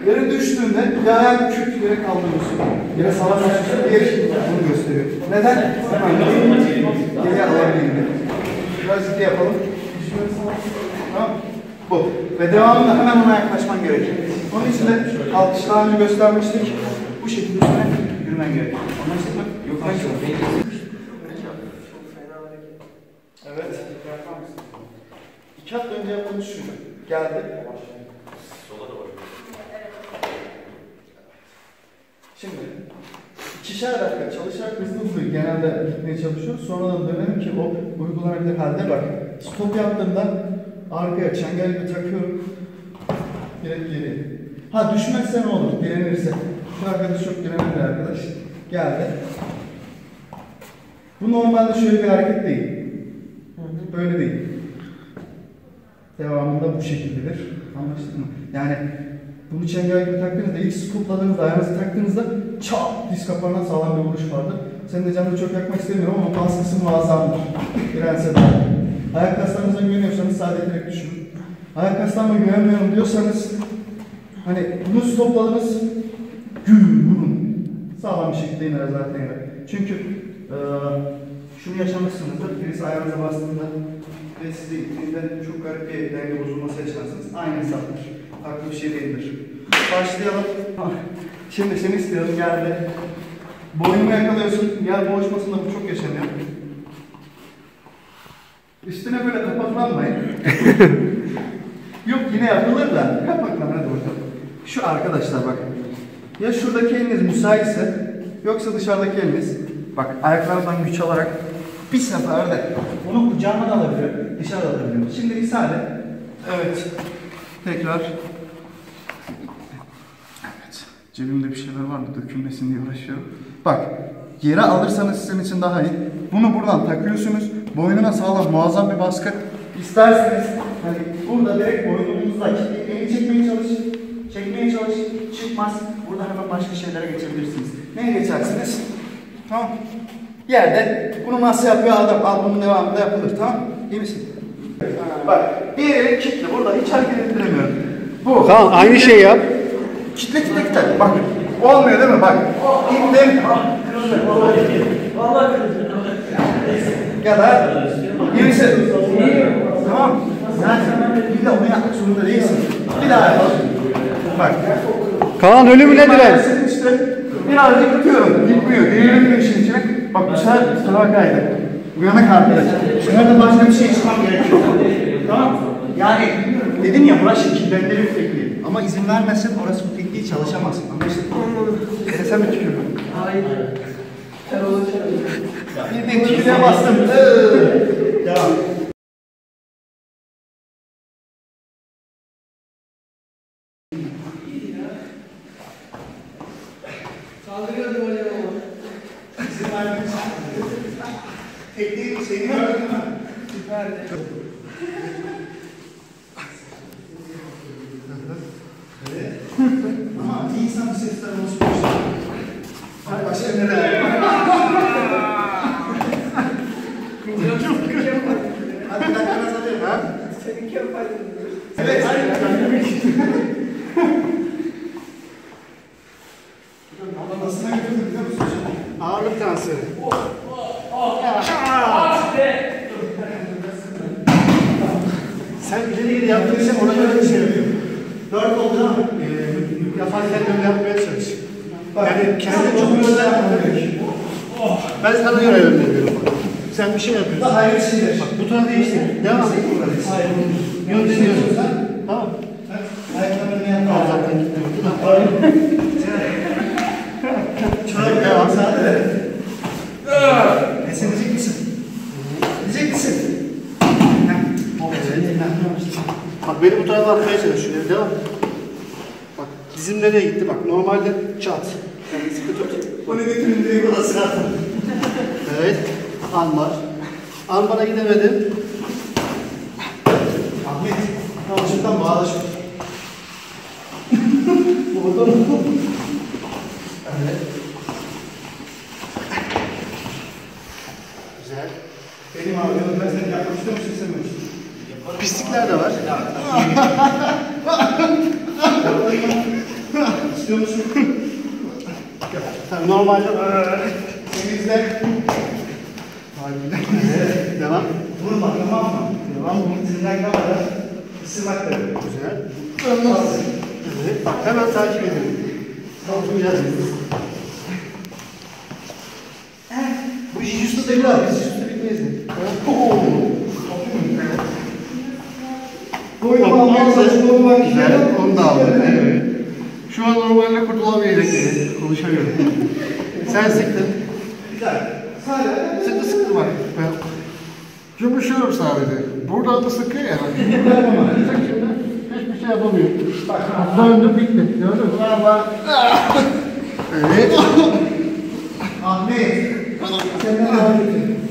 Yere düştüğünde bir ayağın küt yere kaldırıyorsun. Yere sağlam açıyorsun. Diğer şey bunu gösteriyor. Neden? Hemen geriye alabildiğinde. Biraz ciddi yapalım. Tamam. Bu. Ve devamında hemen ona yaklaşman gerekiyor. Onun için de kalkışı daha önce göstermiştik. Bu şekilde üstüne yürümen gerekiyor. Anlaştık mı? Yok. Evet. 2 hafta önce yaptığımız şuydu. Geldi. Şimdi 2'şer dakika çalışarak hızlı genelde gitmeye çalışıyoruz. Sonradan dönelim ki o uygulanabilir halde bak. Stop yaptığımda arkaya çengel gibi takıyorum. Direkt geri. Ha düşmezse ne olur? Direnirse. Şu arkadaş çok direnir bir arkadaş. Geldi. Bu normalde şöyle bir hareket değil. Böyle değil. Devamında bu şekildedir. Anlaştık mı? Yani bunu çengel gibi taktığınızda, ilk scoopladığınızda, ayağınızı taktığınızda çat diz kapağından sağlam bir vuruş vardır. Senin de canını çok yakmak istemiyorum ama baskısı muazzamdır. Dirense de. Ayak kaslarınıza güveniyorsanız sadece direkt düşünün. Ayak kaslarıma güvenmiyorum diyorsanız hani bunu stopladınız, vurun. Sağlam bir şekilde iner zaten iner. Çünkü şunu yaşamışsınızdır. Birisi ayağınıza bastığında ve sizi ittiğinde çok garip bir denge bozulması yaşarsınız. Aynı hesaptır. Farklı bir şey değildir. Başlayalım. Şimdi seni istiyorum, geldi. Boynumu yakalıyorsun. Yer boğuşmasında bu çok yaşanıyor. Üstüne böyle kapaklanmayın. Yok yine yapılır da kapaklan hadi bakalım. Şu arkadaşlar bak. Ya şuradaki eliniz müsaitse yoksa dışarıdaki eliniz bak ayaklarından güç alarak bir seferde onu kucağıma da alabilirim, dışarıda alabilirim. Şimdi misal et. Evet. Tekrar. Evet. Cebimde bir şeyler var da dökülmesin diye uğraşıyorum. Bak. Yere alırsanız sizin için daha iyi. Bunu buradan takıyorsunuz. Boynuna sağlam muazzam bir baskı. İsterseniz hani burada direkt boynunuzla elini çekmeye çalışın. Çekmeye çalışın. Çıkmaz. Burada hemen başka şeylere geçebilirsiniz. Neye geçersiniz? Tamam. Yerde bunu nasıl yapıyor adam? Al bunun devamında yapılır. Tamam. İyi misin? Bak. Diğer elin kitle. Burada hiç hareket ettiremiyorum. Bu. Tamam. Aynı şey yap. Kitle. Bak. Olmuyor değil mi? Bak. İttim. Ya da birisi. Tamam. Yani bir de onu yapmak zorunda değilsin. Bir daha yapalım. Bak. Kaan ölümüne diren. İşte birazcık tutuyorum. Gitmiyor. Değilim işin içine. Bak bu sefer sıra kaydı. Uyanık arkadaş. Bu sefer de başka bir şey çıkmam gerekiyor. Tamam. Yani dedim ya burası şekillendiriyor tekniği. Ama izin vermezsen orası bu tekniği çalışamazsın. Anlaştık mı? Sen mi tükürdün? Hayır. Sen olacak. Bir de tükürüğe bastım. Devam. Kaldırıyordum hocam ama. İzin vermezsen. Tekniği seni gördün mü? Süperdi. Evet. Ama iyi insan bir sesler oluşmuş. Başka neler? Hadi dakikanız alayım ha? Seninki yapaydın. Evet. Nasıl götürdün biliyor musun? Ağırlık transferi. Sen ileri geri yaptıysan ona göre bir şey yapıyor. 4 oldu ama yaparken öyle yapmaya çalış. Yani kendine çok öyle yapmaya gerek. Ben sana göre öğreniyorum. Sen bir şey yapıyorsun. Daha hayır şeyler. Bak bu tarafa değiştir. Devam et. Hayır. Yol deniyorsun sen. Tamam. Ayaklarını ne yapalım? Zaten gitti. Çorap devam. Sadece. Sen diyecek misin? Diyecek misin? Bak beni bu tarafa atmaya çalışıyor. Devam. Bak dizim nereye gitti bak. Normalde çat. Yani sıkı tut. Onu götürün direkt odasına atın. Evet. Anbar. Anbara gidemedim. Ahmet. Şuradan bağla şu. Oradan. Evet. Güzel. Benim abi ben seni yapmak istiyor musun istemiyorsun? Pislikler de var. İstiyor musun? Tabii normalde Temizle. evet. Devam. Vurma, tamam mı? Devam. Tırnakla ısırmak da böyle. Güzel. Hazır. Evet. Bak hemen takip edelim. Kalkmayacağız. Bu iş üstü değil abi. Biz üstü bitmeyiz. Boynum almaya çalışıyorum. Güzel. Onu da aldım. Evet. Şu an normalde kurtulamayacak. Konuşamıyorum. Sen sıktın. Güzel. Sadece. Sıktı sıktı bak. Ben yumuşuyorum sadece. Buradan da sıkıyor ya. Yapamam. Hiçbir şey yapamıyor. Bak. Döndü bitti. Gördün mü? Evet. Ahmet. Senden daha kötü.